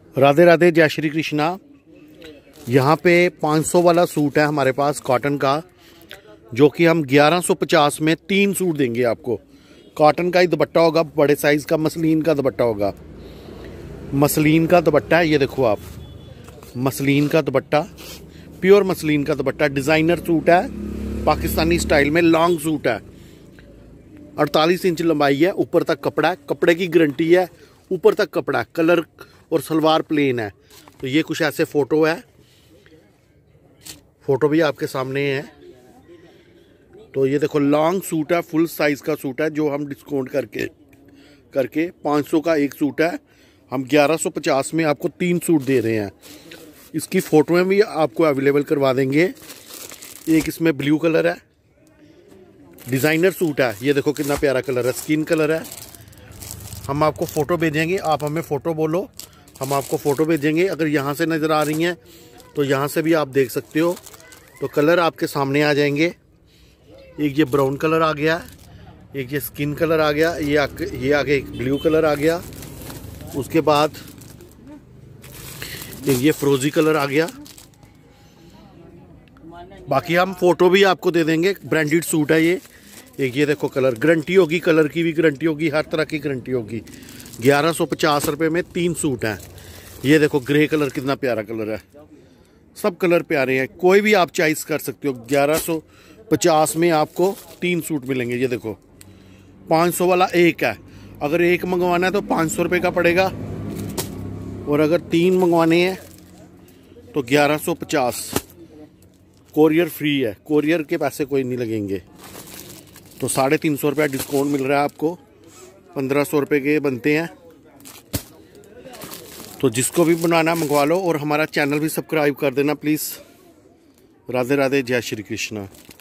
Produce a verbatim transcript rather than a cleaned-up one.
राधे राधे, जय श्री कृष्णा। यहाँ पे पाँच सौ वाला सूट है हमारे पास कॉटन का, जो कि हम ग्यारह सौ पचास में तीन सूट देंगे आपको। कॉटन का ही दुपट्टा होगा, बड़े साइज़ का मसलिन का दुपट्टा होगा। मसलिन का दुपट्टा है, ये देखो आप, मसलिन का दुपट्टा, प्योर मसलिन का दुपट्टा। डिज़ाइनर सूट है, पाकिस्तानी स्टाइल में लॉन्ग सूट है। अड़तालीस इंच लंबाई है, ऊपर तक कपड़ा है, कपड़े की गारंटी है, ऊपर तक कपड़ा है। कलर और सलवार प्लेन है। तो ये कुछ ऐसे फ़ोटो है, फ़ोटो भी आपके सामने है। तो ये देखो लॉन्ग सूट है, फुल साइज़ का सूट है, जो हम डिस्काउंट करके करके पाँच सौ का एक सूट है, हम ग्यारह सौ पचास में आपको तीन सूट दे रहे हैं। इसकी फ़ोटोएं भी आपको अवेलेबल करवा देंगे। एक इसमें ब्लू कलर है, डिज़ाइनर सूट है, ये देखो कितना प्यारा कलर है, स्किन कलर है। हम आपको फ़ोटो भेजेंगे, आप हमें फ़ोटो बोलो, हम आपको फ़ोटो भेजेंगे। अगर यहाँ से नज़र आ रही हैं तो यहाँ से भी आप देख सकते हो। तो कलर आपके सामने आ जाएंगे। एक ये ब्राउन कलर आ गया, एक ये स्किन कलर आ गया, ये आगे ये आगे एक ब्लू कलर आ गया, उसके बाद एक ये फ्रोजी कलर आ गया। बाकी हम फ़ोटो भी आपको दे देंगे। ब्रांडेड सूट है ये। एक ये देखो कलर, गारंटी होगी, कलर की भी गारंटी होगी, हर तरह की गारंटी होगी। ग्यारह सौ पचास रुपये में तीन सूट हैं। ये देखो ग्रे कलर, कितना प्यारा कलर है। सब कलर प्यारे हैं, कोई भी आप चॉइस कर सकते हो। ग्यारह सौ पचास में आपको तीन सूट मिलेंगे। ये देखो पाँच सौ वाला एक है, अगर एक मंगवाना है तो पाँच सौ रुपये का पड़ेगा, और अगर तीन मंगवाने हैं तो ग्यारह सौ पचास। कोरियर फ्री है, कोरियर के पैसे कोई नहीं लगेंगे। तो साढ़े तीन सौ रुपया डिस्काउंट मिल रहा है आपको, पंद्रह सौ रुपये के बनते हैं। तो जिसको भी बनाना मंगवा लो, और हमारा चैनल भी सब्सक्राइब कर देना प्लीज़। राधे राधे, जय श्री कृष्णा।